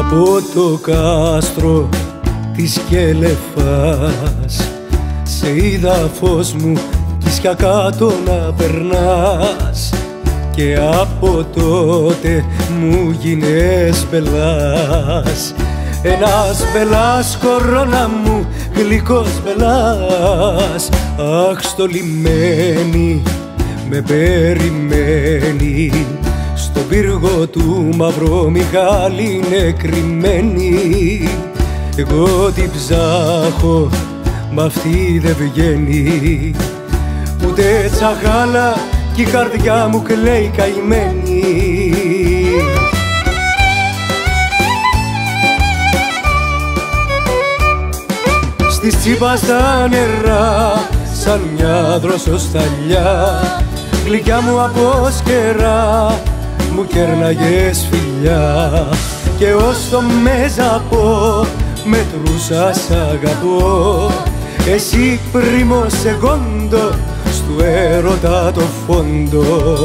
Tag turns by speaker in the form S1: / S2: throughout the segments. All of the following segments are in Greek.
S1: Από το κάστρο της Κέλεφας σε είδα φως μου κι ίσια κάτω να περνάς, και από τότε μου γίνες μπελάς. Ένας μπελάς κορώνα μου, γλυκός μπελάς. Αχ, στο λιμένι με περιμένει, στον πύργο του μαύρο Μιχάλη είναι κρυμμένη. Εγώ την ψάχω, μ' αυτή δεν βγαίνει, ούτε τσαγάλα κι η καρδιά μου κλαίει καημένη. Στις τσίπα στα νερά, σαν μια δροσοσταλιά, γλυκιά μου από σκερά, μου κέρναγες φιλιά. Και ως το μέζαπο μετρούσα σ' αγαπώ, εσύ πρίμο σεγόντο στου έρωτα το φόντο.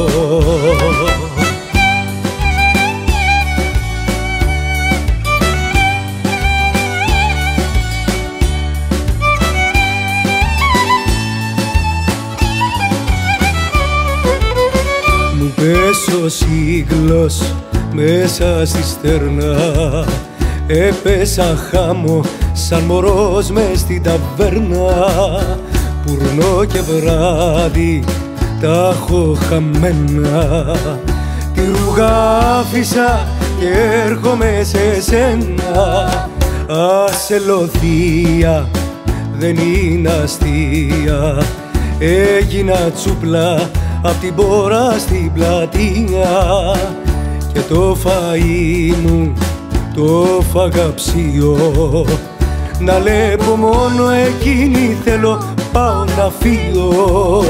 S1: Μου πες ο σύγκλος μέσα στη στερνά, έπεσα χάμω σαν μωρός μες στην ταβέρνα. Πουρνό και βράδυ τα έχω χαμένα, τη ρούγα άφησα και έρχομαι σε σένα. Ασελωθία δεν είναι αστεία, έγινα τσούπλα απ' την πόρα στην πλατεία, και το φαΐ μου το φάγα ψιό. Να λέπω μόνο εκείνη θέλω, πάω να φύγω.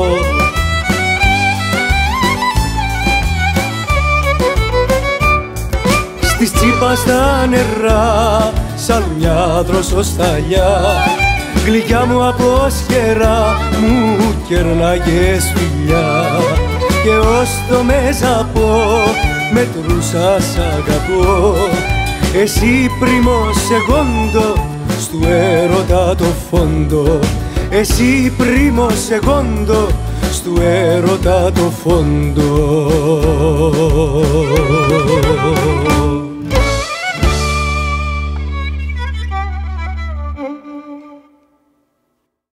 S1: Στις τσίπα στα νερά, σαν μια δροσοσταλιά, γλυκιά μου από σκερά, μου κέρναγες φιλιά. Και ως το μέζαπο μετρούσα σ' αγαπώ, εσύ πρίμο σεγόντο στου έρωτα το φόντο. Εσύ πρίμο σεγόντο στου έρωτα το φόντο.